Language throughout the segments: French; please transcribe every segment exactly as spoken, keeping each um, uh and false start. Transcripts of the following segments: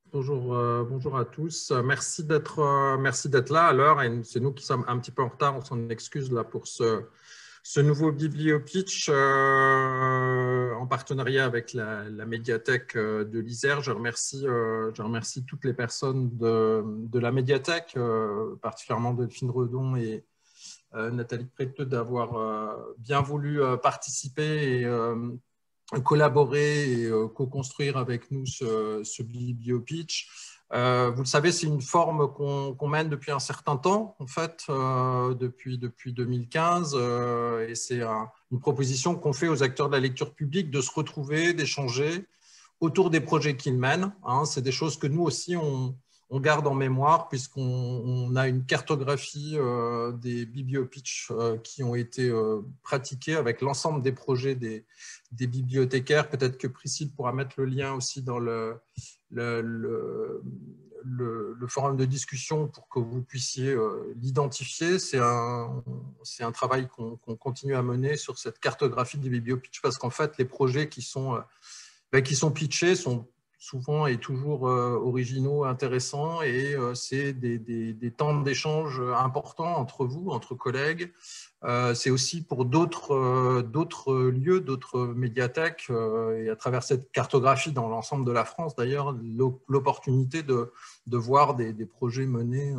Bonjour, euh, bonjour à tous. Euh, Merci d'être euh, merci d'être là à l'heure. Et c'est nous qui sommes un petit peu en retard. On s'en excuse là pour ce, ce nouveau BiblioPitch euh, en partenariat avec la, la médiathèque euh, de l'Isère. Je remercie, euh, je remercie toutes les personnes de, de la médiathèque, euh, particulièrement Delphine Redon et euh, Nathalie Préteux, d'avoir euh, bien voulu euh, participer et euh, collaborer et euh, co-construire avec nous ce, ce BiblioPitch. Euh, vous le savez, c'est une forme qu'on qu'on mène depuis un certain temps, en fait, euh, depuis, depuis deux mille quinze, euh, et c'est un, une proposition qu'on fait aux acteurs de la lecture publique de se retrouver, d'échanger autour des projets qu'ils mènent. Hein. C'est des choses que nous aussi, on, on garde en mémoire, puisqu'on on a une cartographie euh, des bibliopitch euh, qui ont été euh, pratiqués avec l'ensemble des projets des, des bibliothécaires. Peut-être que Priscille pourra mettre le lien aussi dans le, le, le, le, le forum de discussion pour que vous puissiez euh, l'identifier. C'est un, c'est un travail qu'on qu'on continue à mener sur cette cartographie des bibliopitch, parce qu'en fait, les projets qui sont, euh, ben, qui sont pitchés sont souvent et toujours euh, originaux, intéressants, et euh, c'est des, des, des temps d'échange importants entre vous, entre collègues. Euh, c'est aussi pour d'autres euh, d'autres lieux, d'autres médiathèques, euh, et à travers cette cartographie dans l'ensemble de la France, d'ailleurs, l'opportunité de, de voir des, des projets menés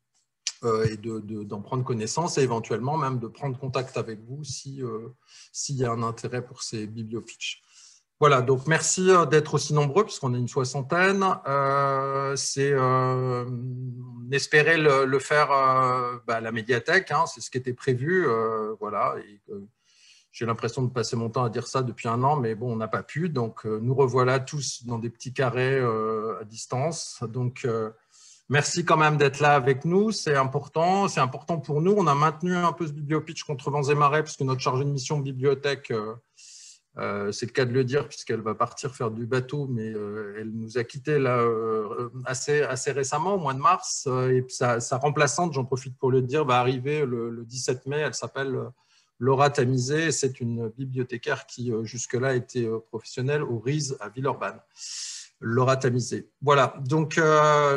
euh, et de, de, d'en prendre connaissance, et éventuellement même de prendre contact avec vous si, euh, s'il y a un intérêt pour ces bibliopitch. Voilà, donc merci d'être aussi nombreux, puisqu'on est une soixantaine. Euh, c'est, euh, on espérait le, le faire euh, bah, à la médiathèque, hein, c'est ce qui était prévu. Euh, voilà, et, euh, j'ai l'impression de passer mon temps à dire ça depuis un an, mais bon, on n'a pas pu. Donc, euh, nous revoilà tous dans des petits carrés euh, à distance. Donc, euh, merci quand même d'être là avec nous, c'est important. C'est important pour nous. On a maintenu un peu ce bibliopitch contre vents et marées, parce que notre chargée de mission bibliothèque... Euh, Euh, c'est le cas de le dire, puisqu'elle va partir faire du bateau, mais euh, elle nous a quittés là, euh, assez, assez récemment, au mois de mars, euh, et sa, sa remplaçante, j'en profite pour le dire, va arriver le, le dix-sept mai. Elle s'appelle Laura Tamizé, c'est une bibliothécaire qui euh, jusque-là était euh, professionnelle au R I S à Villeurbanne. Laura Tamizé. Voilà, donc euh,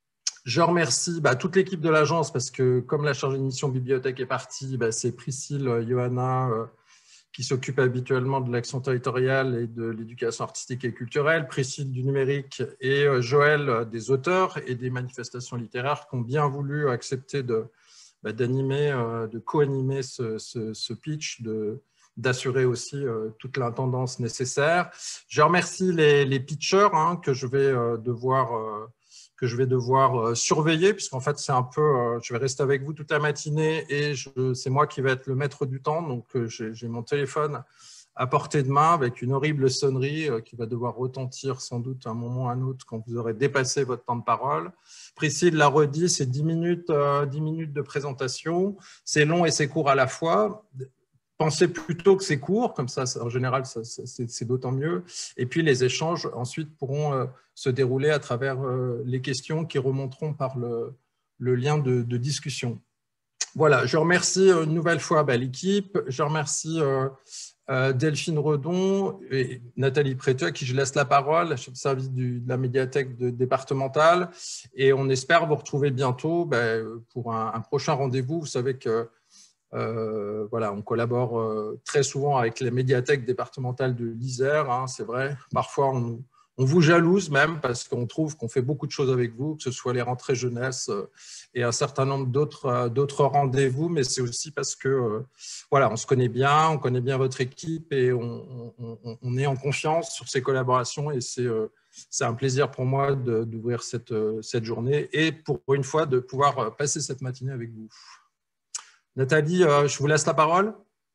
je remercie bah, toute l'équipe de l'agence, parce que comme la chargée de mission bibliothèque est partie, bah, c'est Priscille, Johanna, euh, qui s'occupe habituellement de l'action territoriale et de l'éducation artistique et culturelle, Priscille du numérique, et Joël des auteurs et des manifestations littéraires, qui ont bien voulu accepter de, bah, d'animer, de co-animer ce, ce, ce pitch, de, d'assurer aussi euh, toute l'intendance nécessaire. Je remercie les, les pitchers hein, que je vais euh, devoir... Euh, que je vais devoir surveiller, puisqu'en fait, c'est un peu, je vais rester avec vous toute la matinée et c'est moi qui vais être le maître du temps. Donc, j'ai mon téléphone à portée de main avec une horrible sonnerie qui va devoir retentir sans doute à un moment ou à un autre quand vous aurez dépassé votre temps de parole. Priscille l'a redit, c'est dix minutes, euh, dix minutes de présentation. C'est long et c'est court à la fois. Pensez plutôt que c'est court, comme ça, en général, c'est d'autant mieux. Et puis, les échanges, ensuite, pourront euh, se dérouler à travers euh, les questions qui remonteront par le, le lien de, de discussion. Voilà, je remercie une nouvelle fois bah, l'équipe. Je remercie euh, euh, Delphine Redon et Nathalie Préteux, à qui je laisse la parole, chef de service du, de la médiathèque de, départementale. Et on espère vous retrouver bientôt bah, pour un, un prochain rendez-vous. Vous savez que Euh, voilà, on collabore euh, très souvent avec les médiathèques départementales de l'Isère, hein, c'est vrai. Parfois, on, on vous jalouse même parce qu'on trouve qu'on fait beaucoup de choses avec vous, que ce soit les rentrées jeunesse euh, et un certain nombre d'autres euh, d'autres rendez-vous, mais c'est aussi parce que euh, voilà, on se connaît bien, on connaît bien votre équipe et on, on, on est en confiance sur ces collaborations, et c'est euh, c'est un plaisir pour moi d'ouvrir cette, cette journée et pour une fois de pouvoir passer cette matinée avec vous. Nathalie, euh, je vous laisse la parole.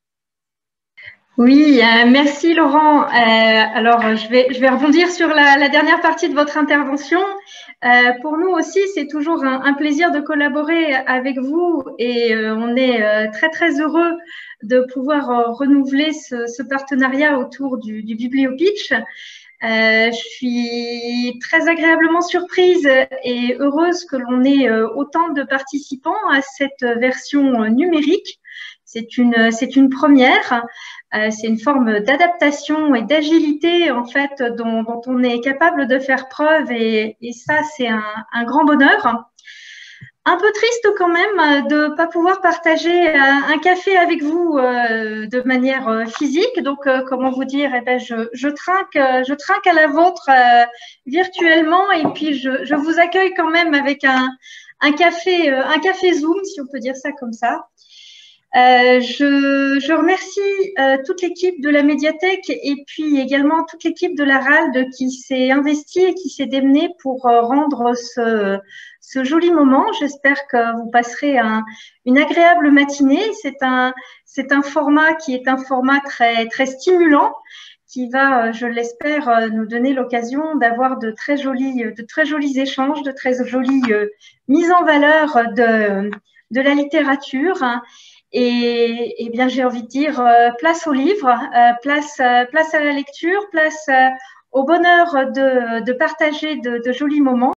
Oui, euh, merci Laurent. Euh, alors, je vais, je vais rebondir sur la, la dernière partie de votre intervention. Euh, pour nous aussi, c'est toujours un, un plaisir de collaborer avec vous et euh, on est euh, très, très heureux de pouvoir euh, renouveler ce, ce partenariat autour du, du BiblioPitch. Euh, je suis très agréablement surprise et heureuse que l'on ait euh, autant de participants à cette version numérique. C'est une, c'est une première. Euh, c'est une forme d'adaptation et d'agilité en fait dont, dont on est capable de faire preuve et, et ça c'est un, un grand bonheur. Un peu triste quand même de ne pas pouvoir partager un café avec vous euh, de manière physique. Donc, euh, comment vous dire, eh ben, je, je, trinque, je trinque à la vôtre euh, virtuellement et puis je, je vous accueille quand même avec un, un, café, un café Zoom, si on peut dire ça comme ça. Euh, je, je remercie euh, toute l'équipe de la médiathèque et puis également toute l'équipe de la R A L D qui s'est investie et qui s'est démenée pour euh, rendre ce, ce joli moment. J'espère que vous passerez un, une agréable matinée. C'est un, c'est un format qui est un format très, très stimulant qui va, je l'espère, nous donner l'occasion d'avoir de très jolis, de très jolis échanges, de très jolies euh, mises en valeur de, de la littérature. Et, et bien, j'ai envie de dire euh, place au livre, euh, place, euh, place à la lecture, place euh, au bonheur de, de partager de, de jolis moments.